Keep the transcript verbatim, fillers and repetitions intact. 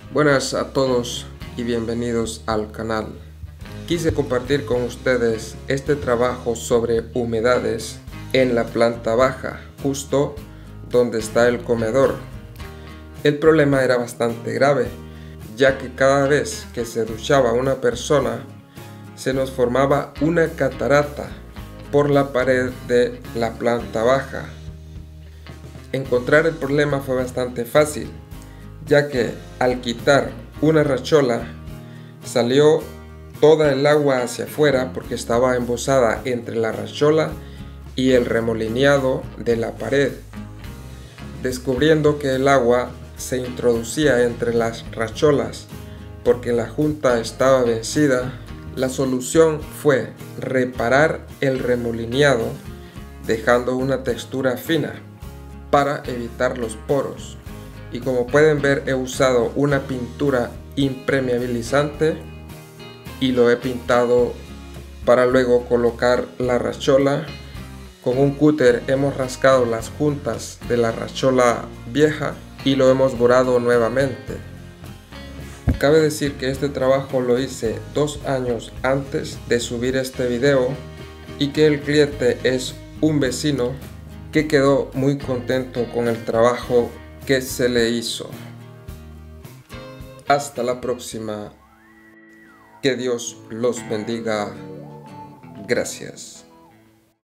Buenas a todos y bienvenidos al canal. Quise compartir con ustedes este trabajo sobre humedades en la planta baja, justo donde está el comedor. El problema era bastante grave, ya que cada vez que se duchaba una persona, se nos formaba una catarata por la pared de la planta baja. Encontrar el problema fue bastante fácil, ya que al quitar una rachola salió toda el agua hacia afuera porque estaba embosada entre la rachola y el remolineado de la pared. Descubriendo que el agua se introducía entre las racholas porque la junta estaba vencida, la solución fue reparar el remolineado dejando una textura fina para evitar los poros. Y como pueden ver, he usado una pintura impermeabilizante y lo he pintado para luego colocar la rachola. Con un cúter hemos rascado las juntas de la rachola vieja y lo hemos borado nuevamente. Cabe decir que este trabajo lo hice dos años antes de subir este video y que el cliente es un vecino que quedó muy contento con el trabajo que se le hizo. Hasta la próxima. Que Dios los bendiga. Gracias.